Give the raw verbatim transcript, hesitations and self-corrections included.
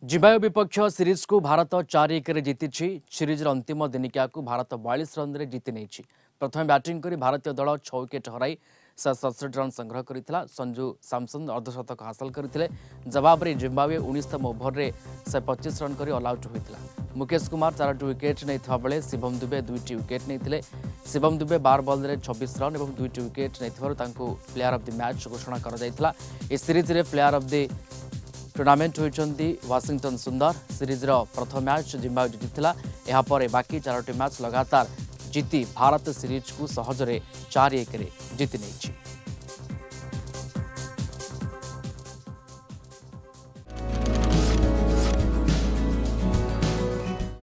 Zimbabwe विपक्ष series को भारत चार एक जीति। सीरीज अंतिम दिनिकिया को भारत बयालीस रन रे जीति नहीं। प्रथम बैटिंग कर भारतीय दल छह विकेट हराई शहे सड़सठ रन संग्रह करथिला। संजू सैमसन अर्धशतक हासिल करथिले। जवाब रे जिम्बाब्वे उन्नीसतम ओभर रे शहे पच्चीस रन कर ऑल आउट होइतिला। मुकेश कुमार चारोटी विकेट नहीं बेले शिवम दुबे दुईटी विकेट नहीं। शिवम दुबे बार बॉल रे छब्बीस रन और दुईटी विकेट नहीं प्लेयर ऑफ द मैच घोषणा कर जायतिला। ए सीरीज रे प्लेयर ऑफ द टूर्नामेंट होती वाशिंगटन सुंदर। सीरीज प्रथम मैच जिम्बाब्वे जीतिला। यापर बाकी चारोटी मैच लगातार जीति भारत सीरीज को सहजरे चार एक जीति नहीं।